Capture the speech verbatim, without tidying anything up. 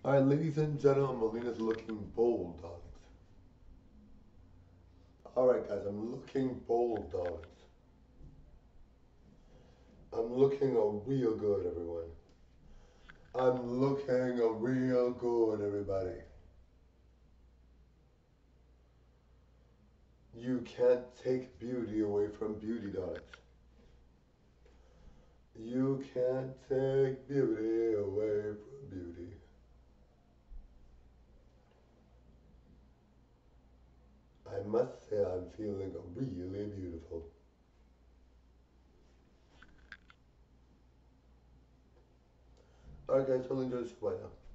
Alright, ladies and gentlemen, Melina's looking bold, darlings. Alright, guys, I'm looking bold, darlings. I'm looking a real good, everyone. I'm looking a real good, everybody. You can't take beauty away from beauty, darlings. You can't take beauty away from beauty. I must say I'm feeling really beautiful. Alright guys, totally enjoy this. Bye now.